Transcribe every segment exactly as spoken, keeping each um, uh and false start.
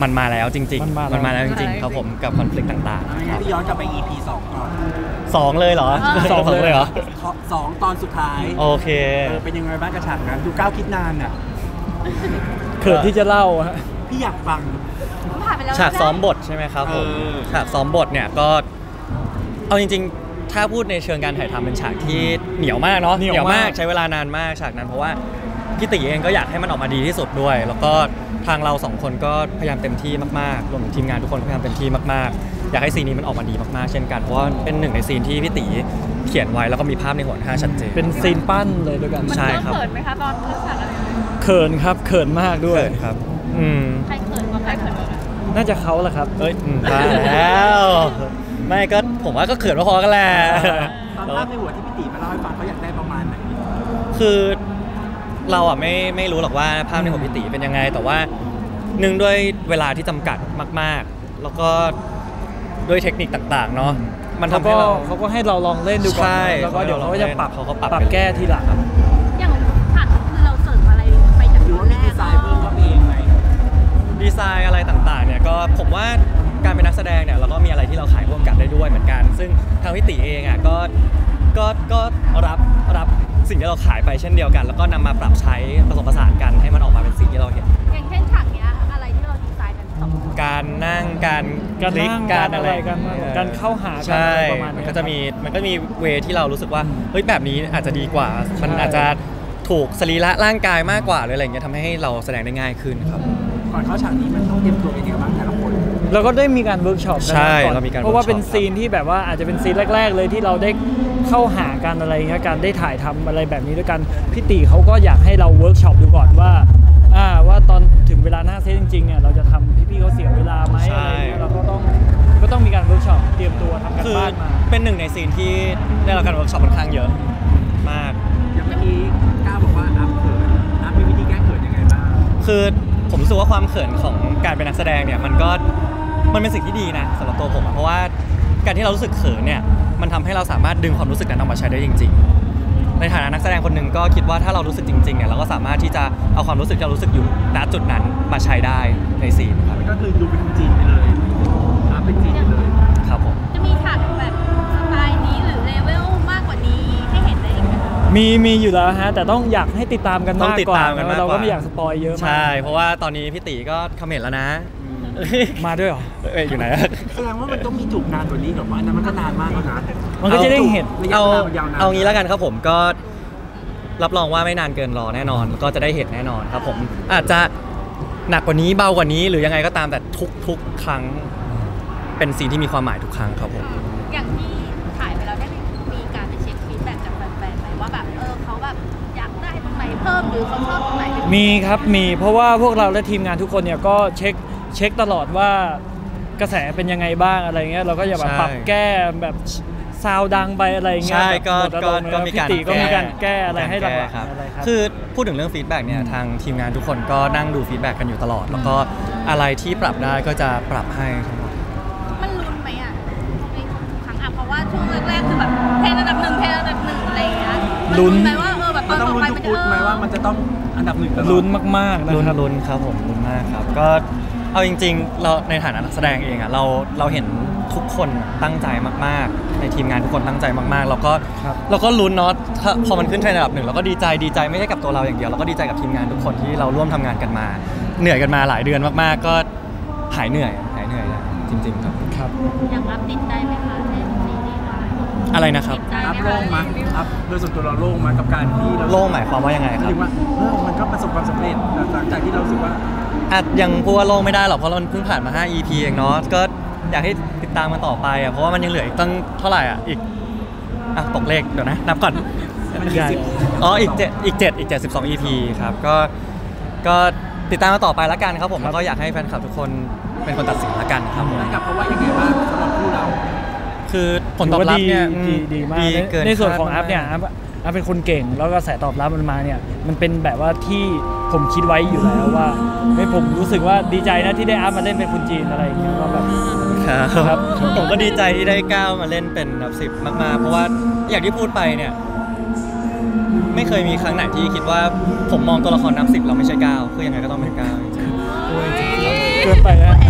มันมาแล้วจริงๆมันมาแล้วจริงๆครับผมกับคอนฟ lict ต่างๆพี่ย้อนกลับไป อี พี สองก่อนสองเลยเหรอสองเลยเหรอสองตอนสุดท้ายโอเคเป็นยังไงบ้างกระฉากนั้นดูก้าวคิดนานอ่ะเขินที่จะเล่าฮะพี่อยากฟังฉากซ้อมบทใช่ไหมครับผมฉากซ้อมบทเนี่ยก็เอาจริงๆถ้าพูดในเชิงการถ่ายทำเป็นฉากที่เหนียวมากเนาะเหนียวมากใช้เวลานานมากฉากนั้นเพราะว่าพี่ตีเองก็อยากให้มันออกมาดีที่สุดด้วยแล้วก็ทางเราสองคนก็พยายามเต็มที่มากๆรวมถึงทีมงานทุกคนพยายามเต็มที่มากๆอยากให้ซีนนี้มันออกมาดีมากๆเช่นกันเพราะว่าเป็นหนึ่งในซีนที่พี่ตีเขียนไว้แล้วก็มีภาพในหัวหน้าชัดเจนเป็นซีนปั้นเลยด้วยกันใช่ครับเขินไหมคะตอนเลือกฉากอะไรเขินครับเขินมากด้วยครับอืมใครเขินกว่าใครเขินกว่าน่าจะเขาแหละครับเอ้ยมาแล้วไม่ก็ผมว่าก็เขินพอๆกันแหละตอนภาพในหัวที่พี่ตีมาเล่าให้ฟังเขาอยากได้ประมาณไหนคือเราอ่ะไม่ไม่รู้หรอกว่าภาพในหัวพี่ตีเป็นยังไงแต่ว่าหนึ่งด้วยเวลาที่จำกัดมากๆแล้วก็ด้วยเทคนิคต่างๆเนาะมันทำให้เราเขาก็ให้เราลองเล่นดูก่อนแล้วก็เดี๋ยวเขาจะปรับเขาก็ปรับแก้ทีหลังอย่างฉากคือเราเสริมอะไรไปจากดูว่ามีดีไซน์เพิ่มเข้าเองไหมดีไซน์อะไรต่างๆเนี่ยก็ผมว่าการเป็นนักแสดงเนี่ยเราก็มีอะไรที่เราขายร่วมกันได้ด้วยเหมือนกันซึ่งทางพี่ตีเองอ่ะก็ก็ก็รับรับสิ่งที่เราขายไปเช่นเดียวกันแล้วก็นำมาปรับใช้ผสมผสานกันให้มันออกมาเป็นสิ่งที่เราเห็นอย่างเช่นฉากเนี้ยอะไรที่เราดีไซน์กันการนั่งการการนั่งการอะไรกันการเข้าหากันประมาณนี้มันก็จะมีมันก็มีเวที่เรารู้สึกว่าเฮ้ยแบบนี้อาจจะดีกว่ามันอาจจะถูกสรีระร่างกายมากกว่าหรืออะไรเงี้ยทำให้เราแสดงได้ง่ายขึ้นครับก่อนเข้าฉากนี้มันต้องเตรียมตัวเป็นยังไงบ้างแต่ละคนเราก็ได้มีการเวิร์กช็อปกันก่อนเพราะว่าเป็นซีนที่แบบว่าอาจจะเป็นซีนแรกๆเลยที่เราได้เข้าหากันอะไรเงี้ยการได้ถ่ายทำอะไรแบบนี้ด้วยกันพี่ตีเขาก็อยากให้เราเวิร์กช็อปดูก่อนว่าอ่าว่าตอนถึงเวลาหน้าเซตจริงๆเนี่ยเราจะทำพี่ๆเขาเสียเวลาไหมอะไรเงี้ยเราก็ต้องก็ต้องมีการเวิร์กช็อปเตรียมตัวทำกันบ้านมาเป็นหนึ่งในซีนที่ได้รับการเวิร์กช็อปค่อนข้างเยอะมากอย่างเมื่อกี้ก้าวบอกว่าอัพเขินอัพมีวิธีแก้เขินยังไงบ้างคือผมรู้สึกว่าความเขินของการเป็นนักแสดงเนี่ยมันก็มันเป็นสิ่งที่ดีนะสำหรับตัวผมเพราะว่าการที่เรารู้สึกเขินเนี่ยมันทำให้เราสามารถดึงความรู้สึกนั้นออกมาใช้ได้จริงๆในฐานะนักแสดงคนหนึ่งก็คิดว่าถ้าเรารู้สึกจริงๆเนี่ยเราก็สามารถที่จะเอาความรู้สึกที่เรารู้สึกอยู่ณจุดนั้นมาใช้ได้ในซีนครับก็คือดูเป็นจริงไปเลยเป็นจริงเลยครับผมจะมีฉากแบบสไตล์นี้หรือเลเวลมากกว่านี้ให้เห็นได้อีกไหมมีมีอยู่แล้วฮะแต่ต้องอยากให้ติดตามกันมากกว่าเราก็ไม่อยากสปอยเยอะใช่เพราะว่าตอนนี้พี่ตีก็คอมเมนต์แล้วนะมาด้วยเหรอเอ้ยอยู่ไหนแสดงว่ามันต้องมีจูบนานกว่านี้หรอวะนั้นมันก็นานมากแล้วนะมันก็จะได้เห็นเอาเอางี้แล้วกันครับผมก็รับรองว่าไม่นานเกินรอแน่นอนก็จะได้เห็นแน่นอนครับผมอาจจะหนักกว่านี้เบากว่านี้หรือยังไงก็ตามแต่ทุกๆครั้งเป็นซีนที่มีความหมายทุกครั้งครับผมอย่างที่ถ่ายไปแล้วได้มีการไปเช็คฟีดแบ็กจากแฟนๆไหมว่าแบบเออเขาแบบอยากได้ตรงไหนเพิ่มหรือเขาชอบตรงไหนมีครับมีเพราะว่าพวกเราและทีมงานทุกคนเนี่ยก็เช็คเช็คตลอดว่ากระแสเป็นยังไงบ้างอะไรเงี้ยเราก็อย่าแบบปรับแก้แบบซาวดังไปอะไรเงี้ยใช่ก็ก็มีการก็มีการแก้อะไรให้หลักๆครับคือพูดถึงเรื่องฟีดแบ็กเนี่ยทางทีมงานทุกคนก็นั่งดูฟีดแบ็กกันอยู่ตลอดแล้วก็อะไรที่ปรับได้ก็จะปรับให้ทั้งหมดมันลุ้นไหมอ่ะในครั้งอ่ะเพราะว่าช่วงแรกๆคือแบบเพลงอันดับหนึ่งเพลงอันดับหนึ่งอะไรเงี้ยลุ้นไหมว่าเออแบบตอนต่อไปมันจะลุ้นไหมว่ามันจะต้องอันดับหนึ่งลุ้นมากๆนะครับลุ้นครับผมลุ้นมากครับก็เอาจริงๆเราในฐานะนักแสดงเองอ่ะเราเราเห็นทุกคนตั้งใจมากๆในทีมงานทุกคนตั้งใจมากๆแล้วก็เราก็ลุ้นเนาะพอมันขึ้นเทรนด์อันดับหนึ่งเราก็ดีใจดีใจไม่ใช่กับตัวเราอย่างเดียวเราก็ดีใจกับทีมงานทุกคนที่เราร่วมทำงานกันมาเหนื่อยกันมาหลายเดือนมากๆก็หายเหนื่อยหายเหนื่อยจริงๆครับครับอย่างอัพติดได้ไหมคะในซีรีส์อะไรนะครับอัพโล่งมั้ยอัพโดยส่วนตัวเราโล่งมั้ยกับการที่เราโล่งหมายความว่ายังไงครับถึงว่าเออมันก็ประสบความสำเร็จหลังจากที่เรารู้สึกว่าอาจยังพูดว่าโล่งไม่ได้หรอกเพราะเราเพิ่งผ่านมาห้า อี พี เองเนาะก็อยากให้ติดตามมันต่อไปอ่ะเพราะว่ามันยังเหลืออีกตั้งเท่าไหร่อ่ะอีกอ่ะตกเลขเดี๋ยวนะนับก่อนอ๋ออีกเจ็ดอีกเจ็ดอีกเจ็ดสิบสอง อี พี ครับก็ก็ติดตามมาต่อไปแล้วกันครับผมแล้วก็อยากให้แฟนคลับทุกคนเป็นคนตัดสินแล้วกันครับผมกับเพราะว่ายังไงบ้างสำหรับผู้เราคือผลตอบรับเนี่ยดีมากในส่วนของอัพเนี่ยอัพเป็นคนเก่งแล้วก็กระแสตอบรับมันมาเนี่ยมันเป็นแบบว่าที่ผมคิดไว้อยู่แล้วว่าให้ผมรู้สึกว่าดีใจนะที่ได้อัพมาเล่นเป็นคุณจีนอะไรอย่างเงี้ยก็แบบครับผมก็ดีใจที่ได้ก้าวมาเล่นเป็นนับสิบมากๆเพราะว่าอย่างที่พูดไปเนี่ยไม่เคยมีครั้งไหนที่คิดว่าผมมองตัวละครนับสิบเราไม่ใช่ก้าวคือยังไงก็ต้องเป็นก้าวจริงๆเกินไปนะ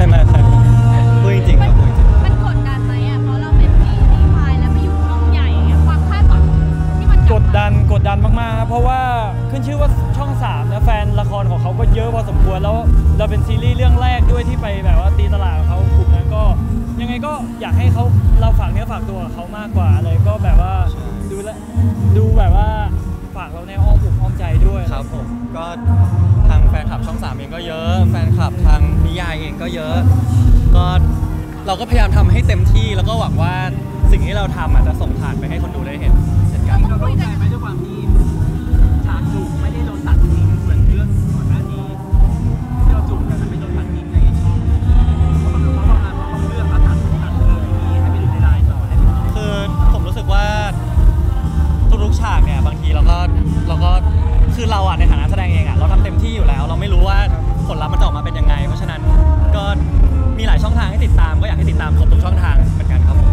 ขึ้นชื่อว่าช่องสามนะแฟนละครของเขาก็เยอะพอสมควรแล้วเราเป็นซีรีส์เรื่องแรกด้วยที่ไปแบบว่าตีตลาดของเขากลุ่มนั้นก็ยังไงก็อยากให้เขาเราฝากเนื้อฝากตัวกับเขามากกว่าเลยก็แบบว่าดูแลดูแบบว่าฝากเราในอ้อมอกอ้อมใจด้วยครับผมก็ทางแฟนคลับช่องสามเองก็เยอะแฟนคลับทางนิยายเองก็เยอะก็เราก็พยายามทำให้เต็มที่แล้วก็หวังว่าสิ่งที่เราทำอาจจะส่งผ่านไปให้คนดูได้เห็นเช่นกันเราเข้าใจไหมด้วยความที่ฉากจูบไม่ได้โดนตัดทิ้งเหมือนเรื่องก่อนหน้านี้ที่เราจูบกันไม่โดนตัดทิ้งในช่องเพราะมันเพราะว่าเขาต้องเลือกมาตัดตัดเลยนี้ให้ไปดูในไลน์ต่อให้คือผมรู้สึกว่าทุกๆฉากเนี่ยบางทีเราก็เราก็คือเราอ่ะในฐานะแสดงเองอ่ะเราทำเต็มที่อยู่แล้วเราไม่รู้ว่าผลลัพธ์มันจะออกมาเป็นยังไงเพราะฉะนั้นก็มีหลายช่องทางให้ติดตามก็อยากให้ติดตามครบทุกช่องทางเหมือนกันครับผม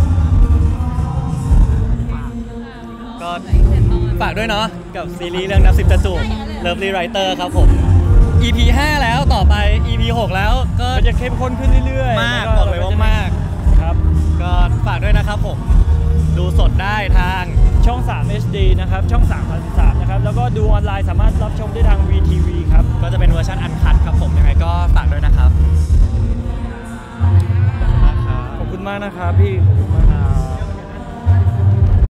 ก็ฝากด้วยเนาะกับซีรีส์เรื่องนับสิบจะจูบ Lovely Writer ครับผม อี พี ห้าแล้วต่อไป อี พี หกแล้วก็จะเข้มข้นขึ้นเรื่อยๆมากบอกเลยว่ามากครับก็ฝากด้วยนะครับผมดูสดได้ทางช่องสาม เอช ดี นะครับช่องสาม สาม นะครับแล้วก็ดูออนไลน์สามารถรับชมได้ทาง วี ที วี ครับ